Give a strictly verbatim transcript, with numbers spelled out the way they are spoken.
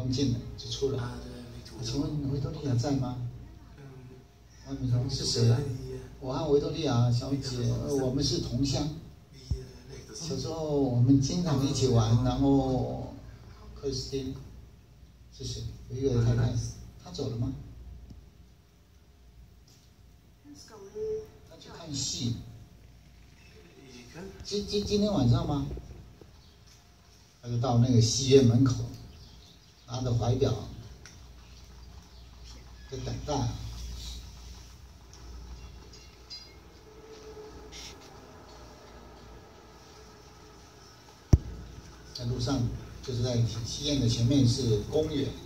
刚进来就出来。啊，请问维多利亚在吗？外面说是谁啊？我和维多利亚小姐，我们是同乡。小时候我们经常一起玩，然后克里斯汀是谁？有一个太太，她走了吗？她去看戏。今今今天晚上吗？他就到那个戏院门口，拿着怀表，在等待啊。在路上，就是在戏院的前面是公园。